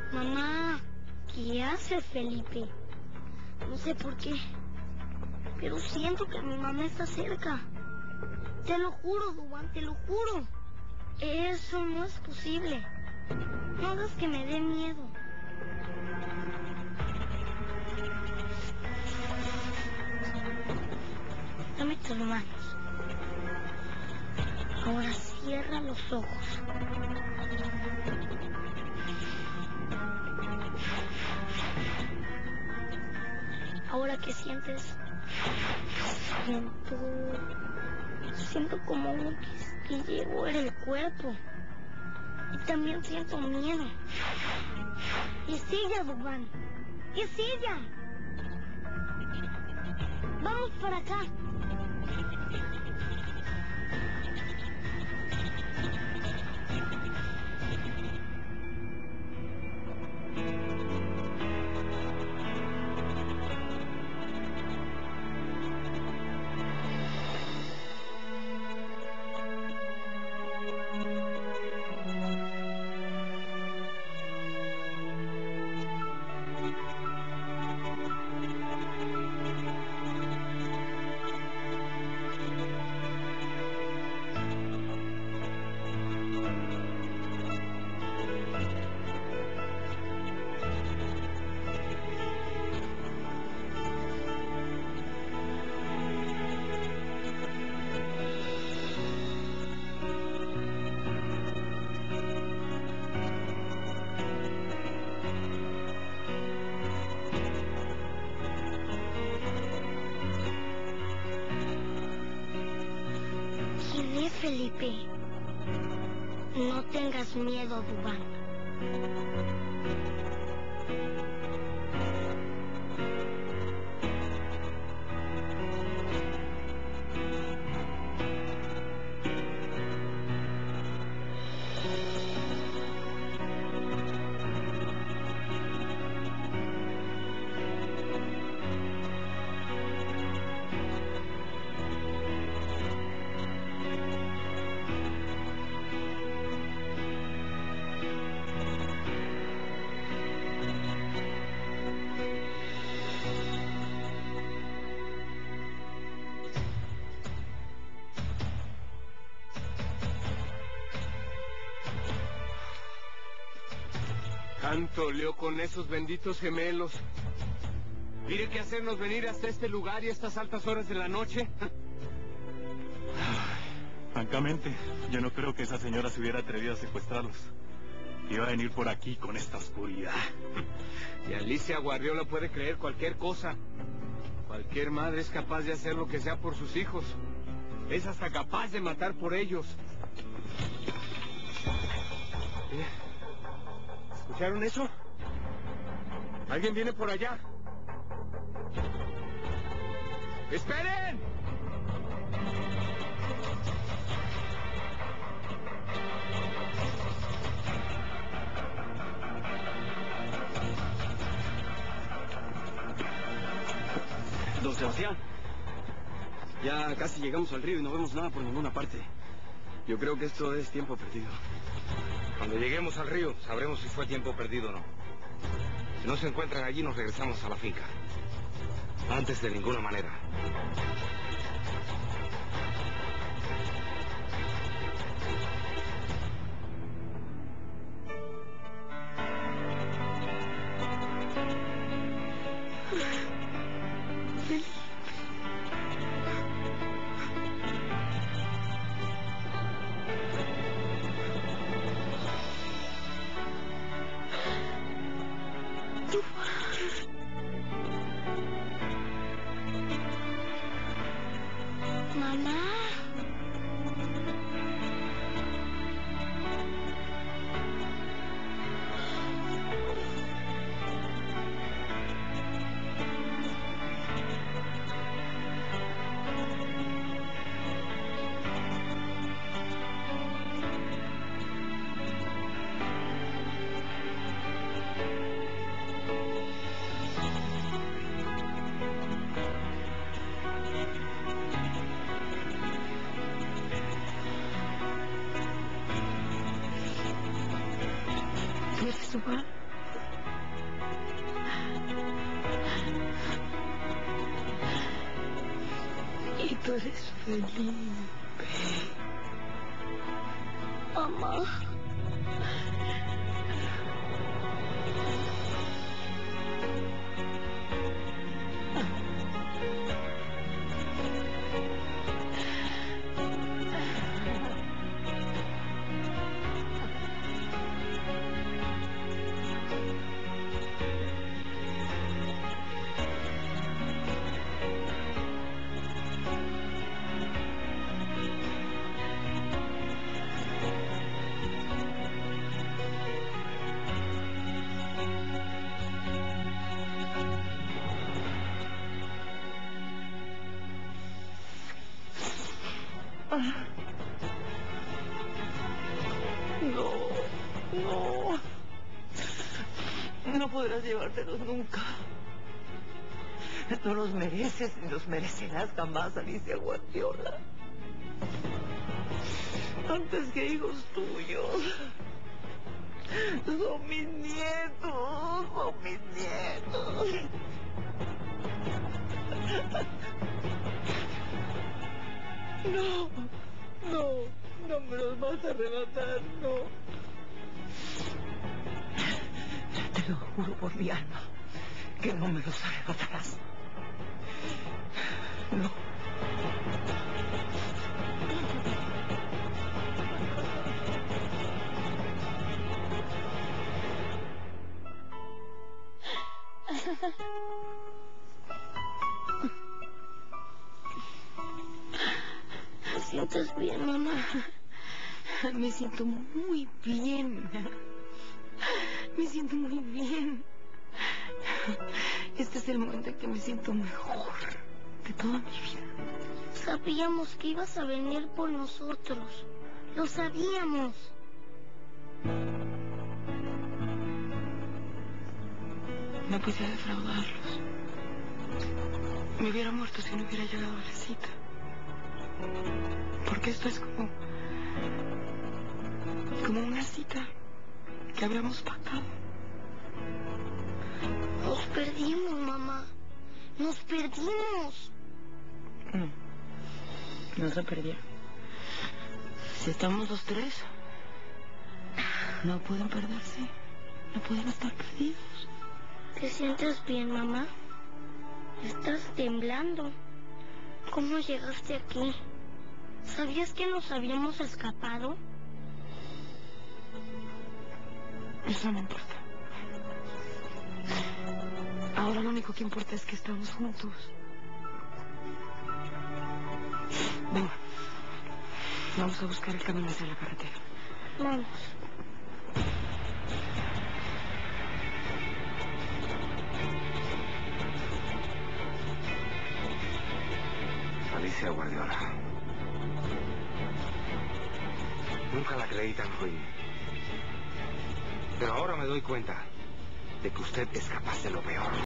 Mamá, ¿qué haces, Felipe? No sé por qué, pero siento que mi mamá está cerca. Te lo juro, Dubán, te lo juro. Eso no es posible. No hagas que me dé miedo. Dame tus manos. Ahora cierra los ojos. Ahora, ¿qué sientes? Siento como un cosquilleo en el cuerpo. Y también siento miedo. Es ella, Dubán. Es ella. Vamos para acá. ¿Quién es Felipe? No tengas miedo, Dubán. Tanto leo con esos benditos gemelos. Mire qué hacernos venir hasta este lugar y a estas altas horas de la noche. Francamente, yo no creo que esa señora se hubiera atrevido a secuestrarlos. Iba a venir por aquí con esta oscuridad. Y Alicia Guardiola puede creer cualquier cosa. Cualquier madre es capaz de hacer lo que sea por sus hijos. Es hasta capaz de matar por ellos. ¿Escucharon eso? ¿Alguien viene por allá? ¡Esperen! Don Sebastián, ya casi llegamos al río y no vemos nada por ninguna parte. Yo creo que esto es tiempo perdido. Cuando lleguemos al río, sabremos si fue tiempo perdido o no. Si no se encuentran allí, nos regresamos a la finca. Antes de ninguna manera. Tú eres Felipe. Mamá. No podrás llevártelos nunca. No los mereces ni los merecerás jamás, Alicia Guardiola. Antes que hijos tuyos. Son mis nietos, son mis nietos. No me los vas a arrebatar, no. Te lo juro por mi alma, que no me los arrebatarás. No. ¿Te sientes bien, mamá? Me siento muy bien. Me siento muy bien. Este es el momento en que me siento mejor de toda mi vida. Sabíamos que ibas a venir por nosotros. Lo sabíamos. No quise defraudarlos. Me hubiera muerto si no hubiera llegado a la cita. Porque esto es como una cita que habíamos pactado. Nos perdimos, mamá. Nos perdimos. No se perdieron. Si estamos los tres, no pueden perderse. No pueden estar perdidos. ¿Te sientes bien, mamá? Estás temblando. ¿Cómo llegaste aquí? ¿Sabías que nos habíamos escapado? Eso no importa. Ahora lo único que importa es que estamos juntos. Venga. Vamos a buscar el camino hacia la carretera. Vamos. Alicia Guardiola. Nunca la creí tan ruin. Pero ahora me doy cuenta de que usted es capaz de lo peor.